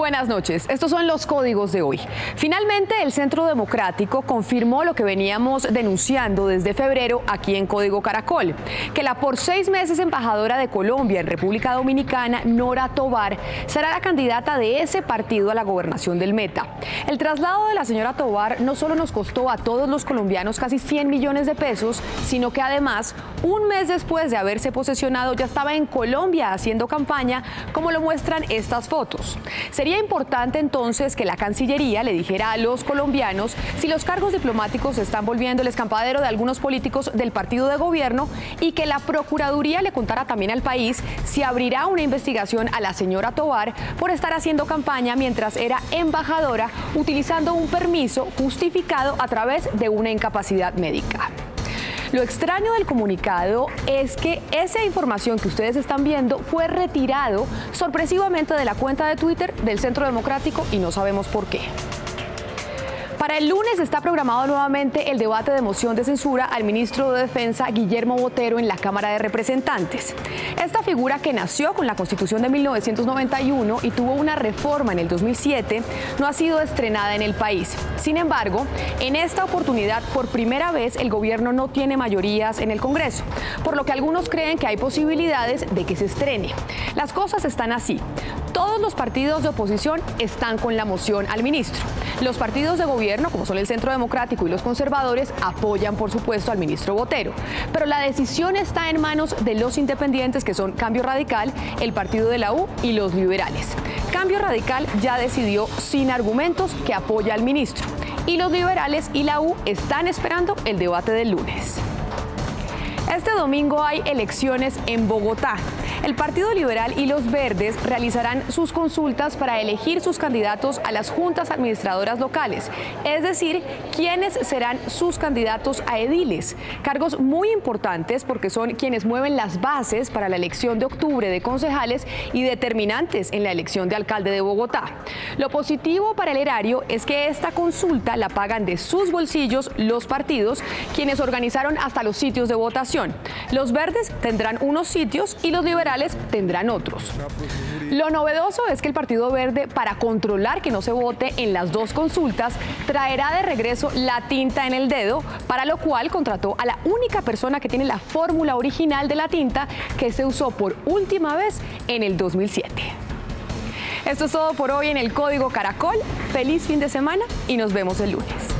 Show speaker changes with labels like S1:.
S1: Buenas noches, estos son los códigos de hoy. Finalmente, el Centro Democrático confirmó lo que veníamos denunciando desde febrero aquí en Código Caracol, que la por 6 meses embajadora de Colombia en República Dominicana, Nora Tovar, será la candidata de ese partido a la gobernación del Meta. El traslado de la señora Tovar no solo nos costó a todos los colombianos casi 100 millones de pesos, sino que además, un mes después de haberse posesionado, ya estaba en Colombia haciendo campaña, como lo muestran estas fotos. Sería importante entonces que la Cancillería le dijera a los colombianos si los cargos diplomáticos se están volviendo el escampadero de algunos políticos del partido de gobierno y que la Procuraduría le contara también al país si abrirá una investigación a la señora Tovar por estar haciendo campaña mientras era embajadora utilizando un permiso justificado a través de una incapacidad médica. Lo extraño del comunicado es que esa información que ustedes están viendo fue retirado sorpresivamente de la cuenta de Twitter del Centro Democrático y no sabemos por qué. Para el lunes está programado nuevamente el debate de moción de censura al ministro de Defensa, Guillermo Botero, en la Cámara de Representantes. Esta figura, que nació con la Constitución de 1991 y tuvo una reforma en el 2007, no ha sido estrenada en el país. Sin embargo, en esta oportunidad, por primera vez, el gobierno no tiene mayorías en el Congreso, por lo que algunos creen que hay posibilidades de que se estrene. Las cosas están así. Todos los partidos de oposición están con la moción al ministro. Los partidos de gobierno, como son el Centro Democrático y los conservadores, apoyan, por supuesto, al ministro Botero. Pero la decisión está en manos de los independientes, que son Cambio Radical, el partido de la U y los liberales. Cambio Radical ya decidió sin argumentos que apoya al ministro. Y los liberales y la U están esperando el debate del lunes. Este domingo hay elecciones en Bogotá. El Partido Liberal y los Verdes realizarán sus consultas para elegir sus candidatos a las juntas administradoras locales, es decir, quiénes serán sus candidatos a ediles, cargos muy importantes porque son quienes mueven las bases para la elección de octubre de concejales y determinantes en la elección de alcalde de Bogotá. Lo positivo para el erario es que esta consulta la pagan de sus bolsillos los partidos, quienes organizaron hasta los sitios de votación. Los verdes tendrán unos sitios y los liberales tendrán otros. Lo novedoso es que el Partido Verde, para controlar que no se vote en las dos consultas, traerá de regreso la tinta en el dedo, para lo cual contrató a la única persona que tiene la fórmula original de la tinta, que se usó por última vez en el 2007. Esto es todo por hoy en el Código Caracol. Feliz fin de semana y nos vemos el lunes.